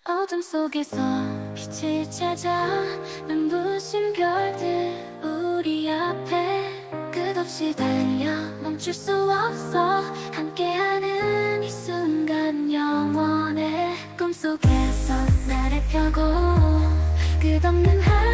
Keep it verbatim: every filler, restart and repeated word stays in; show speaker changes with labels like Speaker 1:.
Speaker 1: 어둠 속에서 빛을 찾아 눈부신 별들 우리 앞에 끝없이 달려 멈출 수 없어. 함께하는 이 순간 영원해. 꿈속에서 나를 펴고 끝없는 하루